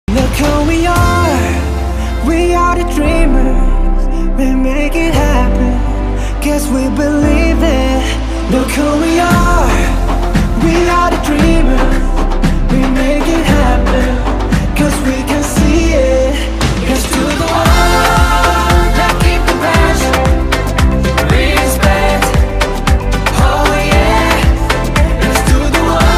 Look who we are the dreamers. We make it happen, guess we believe it. Look who we are.